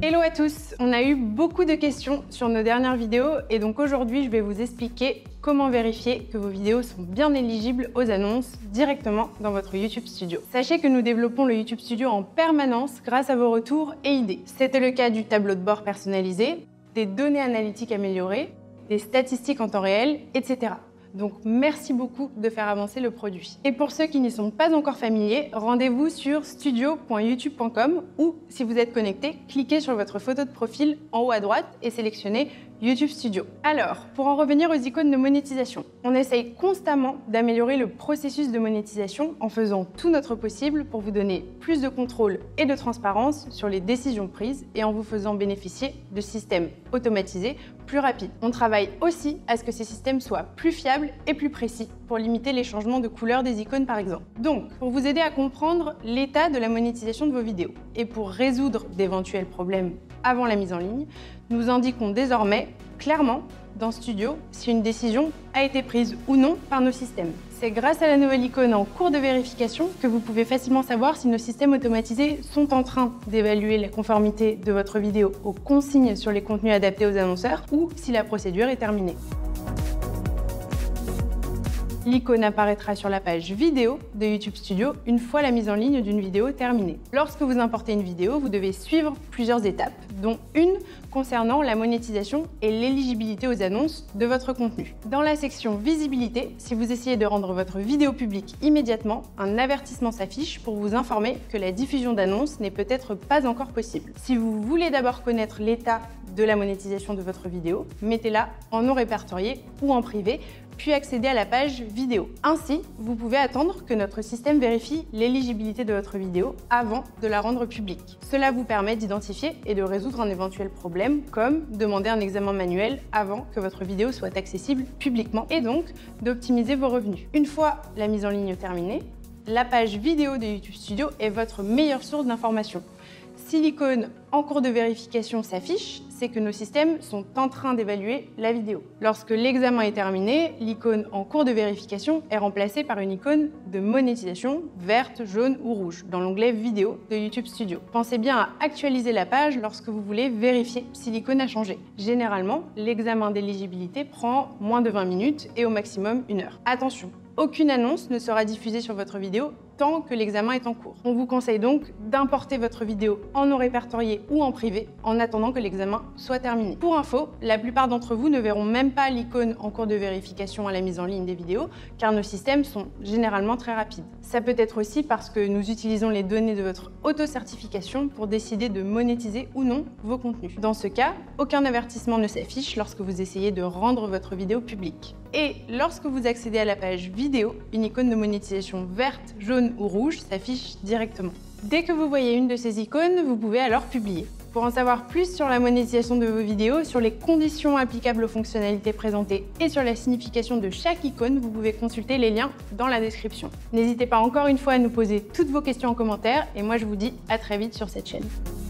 Hello à tous! On a eu beaucoup de questions sur nos dernières vidéos et donc aujourd'hui je vais vous expliquer comment vérifier que vos vidéos sont bien éligibles aux annonces directement dans votre YouTube Studio. Sachez que nous développons le YouTube Studio en permanence grâce à vos retours et idées. C'était le cas du tableau de bord personnalisé, des données analytiques améliorées, des statistiques en temps réel, etc. Donc merci beaucoup de faire avancer le produit. Et pour ceux qui n'y sont pas encore familiers, rendez-vous sur studio.youtube.com ou si vous êtes connecté, cliquez sur votre photo de profil en haut à droite et sélectionnez YouTube Studio. Alors, pour en revenir aux icônes de monétisation, on essaye constamment d'améliorer le processus de monétisation en faisant tout notre possible pour vous donner plus de contrôle et de transparence sur les décisions prises et en vous faisant bénéficier de systèmes automatisés plus rapides. On travaille aussi à ce que ces systèmes soient plus fiables et plus précis pour limiter les changements de couleur des icônes par exemple. Donc, pour vous aider à comprendre l'état de la monétisation de vos vidéos et pour résoudre d'éventuels problèmes avant la mise en ligne, nous indiquons désormais clairement dans Studio si une décision a été prise ou non par nos systèmes. C'est grâce à la nouvelle icône en cours de vérification que vous pouvez facilement savoir si nos systèmes automatisés sont en train d'évaluer la conformité de votre vidéo aux consignes sur les contenus adaptés aux annonceurs ou si la procédure est terminée. L'icône apparaîtra sur la page vidéo de YouTube Studio une fois la mise en ligne d'une vidéo terminée. Lorsque vous importez une vidéo, vous devez suivre plusieurs étapes, dont une concernant la monétisation et l'éligibilité aux annonces de votre contenu. Dans la section visibilité, si vous essayez de rendre votre vidéo publique immédiatement, un avertissement s'affiche pour vous informer que la diffusion d'annonces n'est peut-être pas encore possible. Si vous voulez d'abord connaître l'état de la monétisation de votre vidéo, mettez-la en non répertorié ou en privé, puis accéder à la page vidéo. Ainsi, vous pouvez attendre que notre système vérifie l'éligibilité de votre vidéo avant de la rendre publique. Cela vous permet d'identifier et de résoudre un éventuel problème, comme demander un examen manuel avant que votre vidéo soit accessible publiquement et donc d'optimiser vos revenus. Une fois la mise en ligne terminée, la page vidéo de YouTube Studio est votre meilleure source d'information. Si l'icône en cours de vérification s'affiche, c'est que nos systèmes sont en train d'évaluer la vidéo. Lorsque l'examen est terminé, l'icône en cours de vérification est remplacée par une icône de monétisation verte, jaune ou rouge dans l'onglet vidéo de YouTube Studio. Pensez bien à actualiser la page lorsque vous voulez vérifier si l'icône a changé. Généralement, l'examen d'éligibilité prend moins de 20 minutes et au maximum 1 heure. Attention, aucune annonce ne sera diffusée sur votre vidéo tant que l'examen est en cours. On vous conseille donc d'importer votre vidéo en non répertorié ou en privé en attendant que l'examen soit terminé. Pour info, la plupart d'entre vous ne verront même pas l'icône en cours de vérification à la mise en ligne des vidéos car nos systèmes sont généralement très rapides. Ça peut être aussi parce que nous utilisons les données de votre auto-certification pour décider de monétiser ou non vos contenus. Dans ce cas, aucun avertissement ne s'affiche lorsque vous essayez de rendre votre vidéo publique. Et lorsque vous accédez à la page vidéo, une icône de monétisation verte, jaune ou rouge s'affiche directement. Dès que vous voyez une de ces icônes, vous pouvez alors publier. Pour en savoir plus sur la monétisation de vos vidéos, sur les conditions applicables aux fonctionnalités présentées et sur la signification de chaque icône, vous pouvez consulter les liens dans la description. N'hésitez pas encore une fois à nous poser toutes vos questions en commentaire et moi je vous dis à très vite sur cette chaîne.